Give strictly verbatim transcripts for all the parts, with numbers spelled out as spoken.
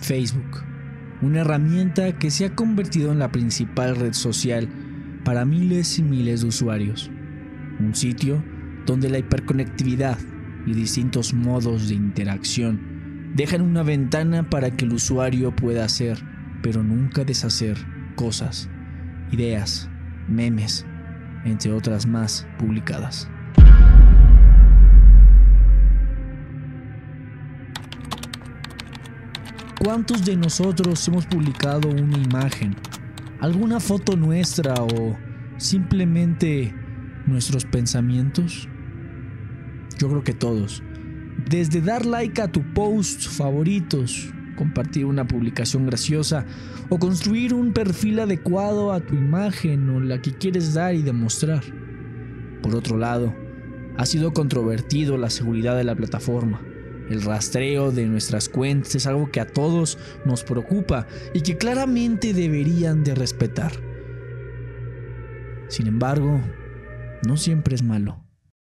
Facebook, una herramienta que se ha convertido en la principal red social para miles y miles de usuarios. Un sitio donde la hiperconectividad y distintos modos de interacción dejan una ventana para que el usuario pueda hacer, pero nunca deshacer, cosas, ideas, memes, entre otras más publicadas. ¿Cuántos de nosotros hemos publicado una imagen, alguna foto nuestra o simplemente nuestros pensamientos? Yo creo que todos. Desde dar like a tu post favoritos, compartir una publicación graciosa o construir un perfil adecuado a tu imagen o la que quieres dar y demostrar. Por otro lado, ha sido controvertido la seguridad de la plataforma. El rastreo de nuestras cuentas es algo que a todos nos preocupa y que claramente deberían de respetar. Sin embargo, no siempre es malo.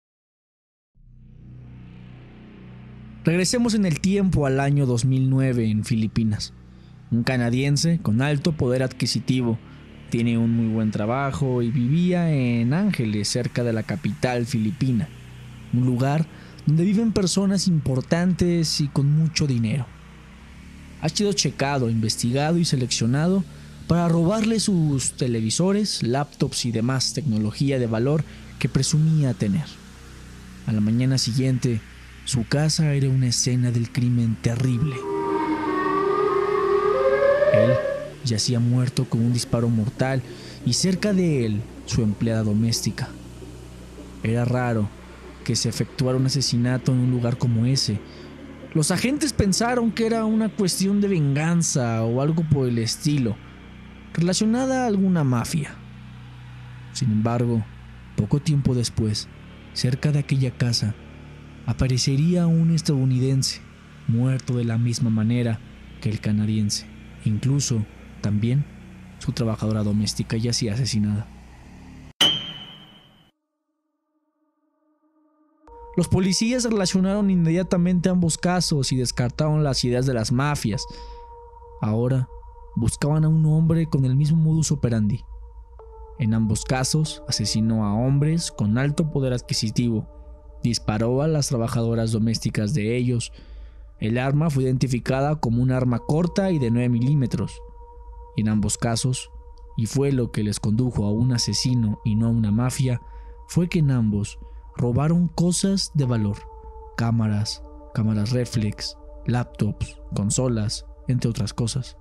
Regresemos en el tiempo al año dos mil nueve en Filipinas. Un canadiense con alto poder adquisitivo, tiene un muy buen trabajo y vivía en Ángeles, cerca de la capital filipina, un lugar donde viven personas importantes y con mucho dinero. Ha sido checado, investigado y seleccionado para robarle sus televisores, laptops y demás tecnología de valor que presumía tener. A la mañana siguiente, su casa era una escena del crimen terrible. Él yacía muerto con un disparo mortal y cerca de él su empleada doméstica. Era raro que se efectuara un asesinato en un lugar como ese. Los agentes pensaron que era una cuestión de venganza o algo por el estilo, relacionada a alguna mafia. Sin embargo, poco tiempo después, cerca de aquella casa, aparecería un estadounidense, muerto de la misma manera que el canadiense. Incluso, también, su trabajadora doméstica yacía asesinada. Los policías relacionaron inmediatamente ambos casos y descartaron las ideas de las mafias. Ahora, buscaban a un hombre con el mismo modus operandi. En ambos casos, asesinó a hombres con alto poder adquisitivo. Disparó a las trabajadoras domésticas de ellos. El arma fue identificada como un arma corta y de nueve milímetros. En ambos casos, y fue lo que les condujo a un asesino y no a una mafia, fue que en ambos robaron cosas de valor: cámaras, cámaras reflex, laptops, consolas, entre otras cosas.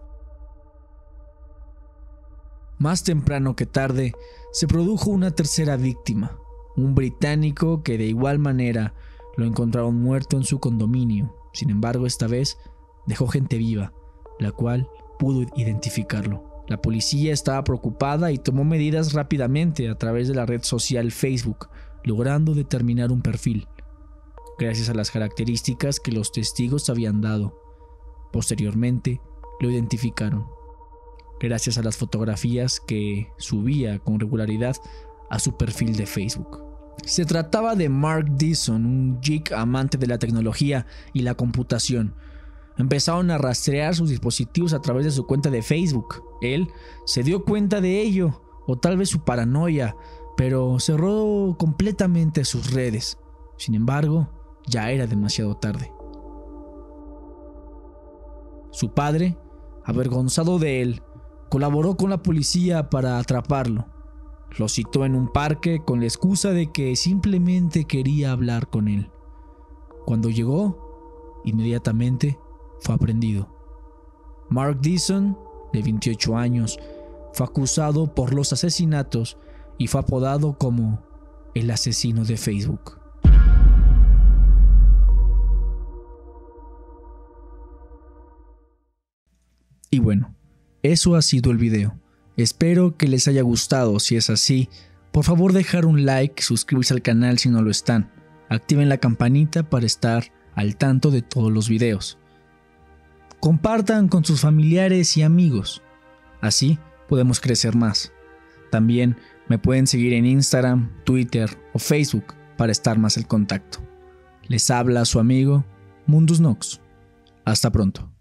Más temprano que tarde, se produjo una tercera víctima, un británico que de igual manera lo encontraron muerto en su condominio. Sin embargo, esta vez dejó gente viva, la cual pudo identificarlo. La policía estaba preocupada y tomó medidas rápidamente a través de la red social Facebook, logrando determinar un perfil, gracias a las características que los testigos habían dado. Posteriormente, lo identificaron, gracias a las fotografías que subía con regularidad a su perfil de Facebook. Se trataba de Mark Dixon, un geek amante de la tecnología y la computación. Empezaron a rastrear sus dispositivos a través de su cuenta de Facebook. Él se dio cuenta de ello, o tal vez su paranoia, pero cerró completamente sus redes. Sin embargo, ya era demasiado tarde. Su padre, avergonzado de él, colaboró con la policía para atraparlo. Lo citó en un parque con la excusa de que simplemente quería hablar con él. Cuando llegó, inmediatamente fue aprehendido. Mark Dixon, de veintiocho años, fue acusado por los asesinatos y fue apodado como el asesino de Facebook. Y bueno, eso ha sido el video. Espero que les haya gustado. Si es así, por favor dejar un like, suscribirse al canal si no lo están. Activen la campanita para estar al tanto de todos los videos. Compartan con sus familiares y amigos. Así podemos crecer más. También me pueden seguir en Instagram, Twitter o Facebook para estar más en contacto. Les habla su amigo Mundus Nox. Hasta pronto.